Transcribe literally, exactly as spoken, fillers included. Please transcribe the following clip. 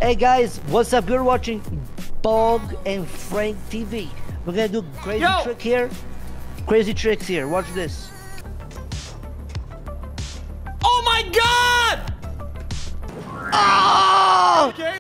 Hey guys, what's up? You're watching Bogg and Frank T V. We're gonna do crazy Yo! trick here. Crazy tricks here. Watch this.